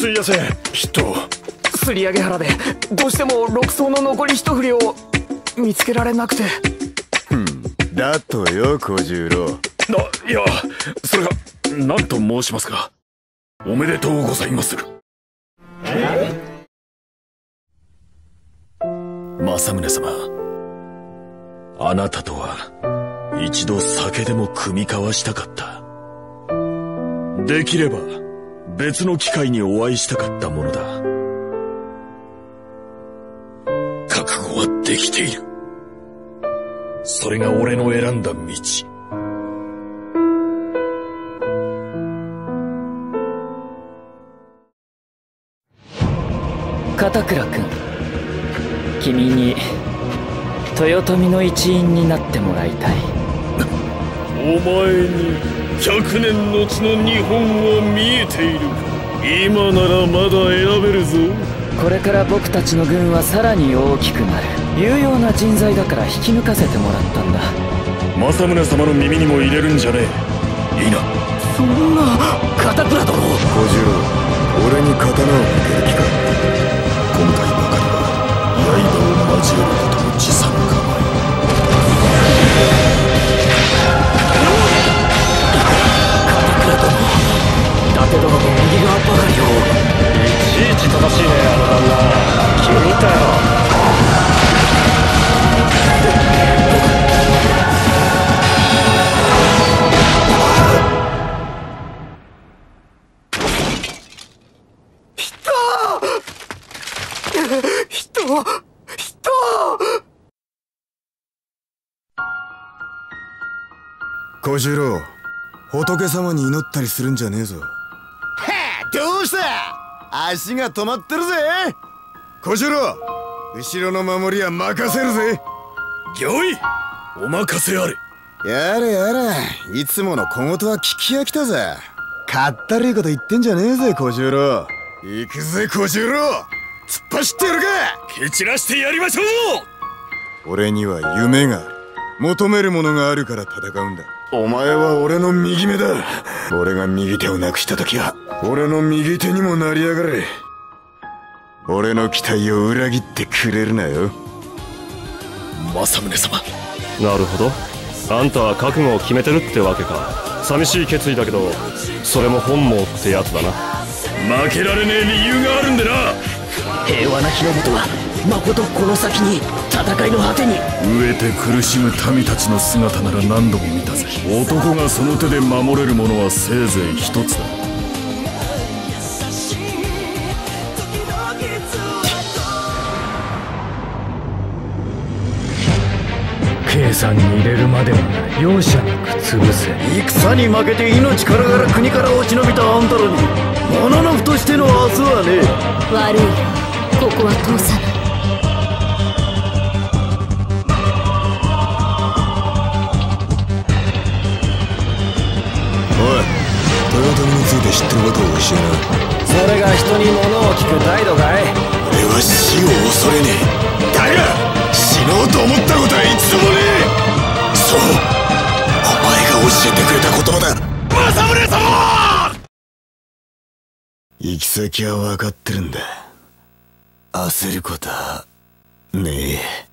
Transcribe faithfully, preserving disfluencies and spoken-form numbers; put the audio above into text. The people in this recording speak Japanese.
すいやせん、人すり上げ腹でどうしてもろく層の残り一振りを見つけられなくて。 ふん、だとよ小十郎。 ないや、それが何と申しますか。おめでとうございまする。政宗様、あなたとは一度酒でも酌み交わしたかった。できれば別の機会にお会いしたかったものだ。覚悟はできている。それが俺の選んだ道。 片倉君、君に豊臣の一員になってもらいたい。 お前に百年の地の日本は見えているか。今ならまだ選べるぞ。 これから僕たちの軍はさらに大きくなる。有用な人材だから引き抜かせてもらったんだ。 政宗様の耳にも入れるんじゃねえ。いいな。 そんな。片倉殿。 小十郎、俺に刀を向ける気か。今回ばかりは刃を交えることも辞さぬ構え。 片倉殿、伊達殿の右側ばかりを。 いちいち正しいね、あの旦那。気に入ったよ。 人人小十郎、仏様に祈ったりするんじゃねえぞ。はあ、どうした？足が止まってるぜ。小十郎、後ろの守りは任せるぜ。 御意、お任せあれ。 やれやれ、いつもの小言は聞き飽きたぜ。かったるいこと言ってんじゃねえぜ小十郎。行くぜ小十郎、突っ走ってやるか。 蹴散らしてやりましょう。 俺には夢がある。求めるものがあるから戦うんだ。お前は俺の右目だ。俺が右手をなくした時は俺の右手にもなりやがれ。俺の期待を裏切ってくれるなよ、 政宗様。 なるほど、あんたは覚悟を決めてるってわけか。寂しい決意だけど、それも本望ってやつだな。 負けられねえ理由があるんでな。 平和な日の元はまことこの先に戦いの果てに。 飢えて苦しむ民たちの姿なら何度も見たぜ。男がその手で守れるものはせいぜい一つだ。 計算に入れるまでは容赦なく潰せ。 戦に負けて命からがら国から落ち延びたあんたらにもののふとしての明日はね。 悪いよ、ここは通さない。 おい、豊臣について知ってることを教えな。 それが人に物を聞く態度かい。 俺は死を恐れねえ。だが死のうと思ったことは一度もねえ。そう、お前が教えてくれた言葉だ。 政宗様。 行き先は分かってるんだ。焦ることはねえ。